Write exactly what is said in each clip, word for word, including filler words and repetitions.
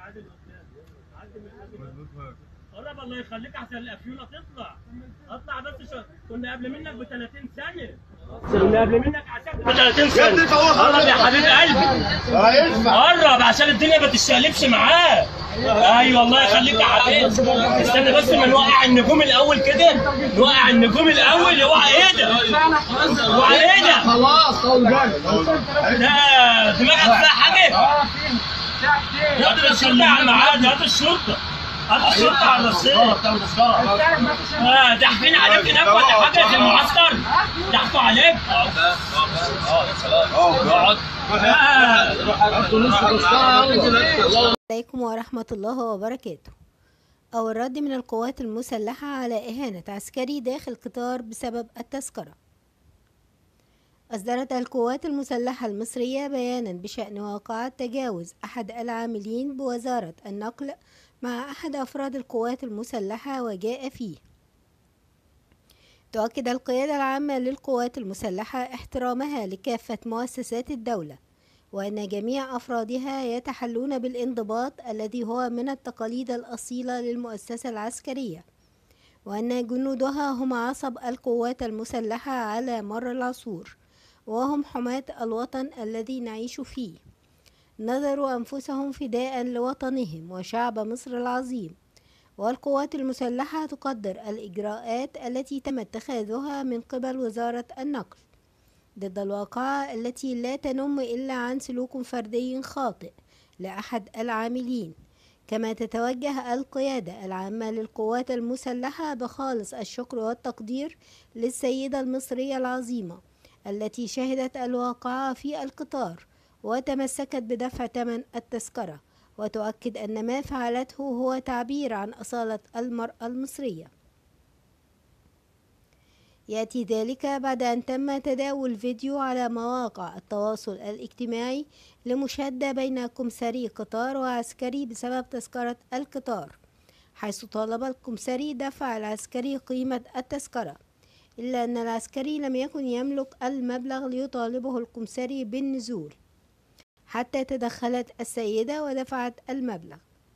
قرب الله يخليك احسن الافيونه تطلع. اطلع بس شو. كنا قبل منك ب ثلاثين ثانيه. كنا قبل منك عشان ب ثلاثين ثانيه. قرب يا حبيب قلبي. قرب عشان الدنيا ما تشقلبش معاه. ايوه الله يخليك يا حبيبي. استنى بس ما نوقع النجوم الاول كده. نوقع النجوم الاول. اوعى ايه ده؟ اوعى ايه ده؟ خلاص طول بالك. ده دماغك فيها حاجه؟ هات الشرطه على الميعاد. هات الشرطه. هات الشرطه على الرصيف. اه ضحكين عليك هناك ولا حاجه في المعسكر؟ ضحكوا عليك؟ السلام عليكم ورحمة الله وبركاته. أو الرد من القوات المسلحة على إهانة عسكري داخل قطار بسبب التذكرة. أصدرت القوات المسلحة المصرية بيانا بشأن واقعة تجاوز أحد العاملين بوزارة النقل مع أحد أفراد القوات المسلحة وجاء فيه. تؤكد القيادة العامة للقوات المسلحة احترامها لكافة مؤسسات الدولة، وأن جميع أفرادها يتحلون بالانضباط الذي هو من التقاليد الأصيلة للمؤسسة العسكرية، وأن جنودها هم عصب القوات المسلحة على مر العصور، وهم حماة الوطن الذي نعيش فيه. نذروا أنفسهم فداء لوطنهم وشعب مصر العظيم، والقوات المسلحة تقدر الإجراءات التي تم اتخاذها من قبل وزارة النقل ضد الواقعة التي لا تنم إلا عن سلوك فردي خاطئ لأحد العاملين. كما تتوجه القيادة العامة للقوات المسلحة بخالص الشكر والتقدير للسيدة المصرية العظيمة التي شهدت الواقعة في القطار وتمسكت بدفع ثمن التذكرة، وتؤكد أن ما فعلته هو تعبير عن أصالة المرأة المصرية. يأتي ذلك بعد أن تم تداول فيديو على مواقع التواصل الاجتماعي لمشادة بين كمساري قطار وعسكري بسبب تذكرة القطار، حيث طالب الكمساري دفع العسكري قيمة التذكرة، إلا أن العسكري لم يكن يملك المبلغ ليطالبه الكمساري بالنزول، حتى تدخلت السيدة ودفعت المبلغ.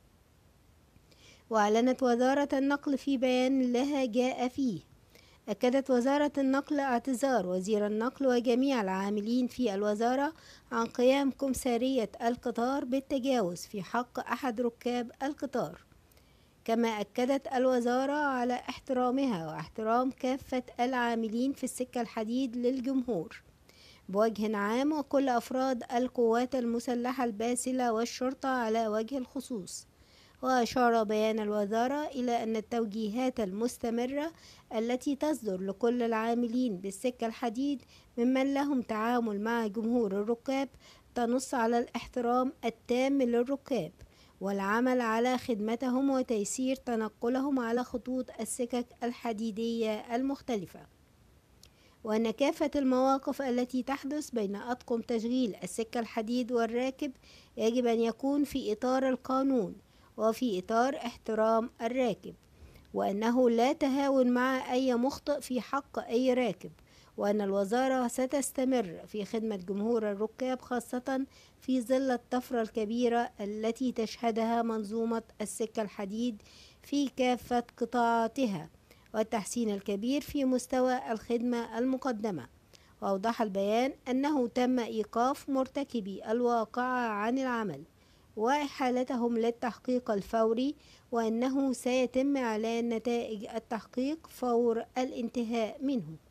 وأعلنت وزارة النقل في بيان لها جاء فيه. أكدت وزارة النقل اعتذار وزير النقل وجميع العاملين في الوزارة عن قيام كمسارية القطار بالتجاوز في حق أحد ركاب القطار. كما أكدت الوزارة على احترامها واحترام كافة العاملين في السكة الحديد للجمهور بوجه عام وكل أفراد القوات المسلحة الباسلة والشرطة على وجه الخصوص. وأشار بيان الوزارة إلى أن التوجيهات المستمرة التي تصدر لكل العاملين بالسكة الحديد ممن لهم تعامل مع جمهور الركاب تنص على الاحترام التام للركاب والعمل على خدمتهم وتيسير تنقلهم على خطوط السكك الحديدية المختلفة، وأن كافة المواقف التي تحدث بين أطقم تشغيل السكة الحديد والراكب يجب أن يكون في إطار القانون وفي إطار احترام الراكب، وأنه لا تهاون مع أي مخطئ في حق أي راكب، وأن الوزارة ستستمر في خدمة جمهور الركاب خاصة في ظل الطفرة الكبيرة التي تشهدها منظومة السكة الحديد في كافة قطاعاتها والتحسين الكبير في مستوى الخدمة المقدمة. وأوضح البيان أنه تم إيقاف مرتكبي الواقعة عن العمل وإحالتهم للتحقيق الفوري، وأنه سيتم إعلان نتائج التحقيق فور الانتهاء منه.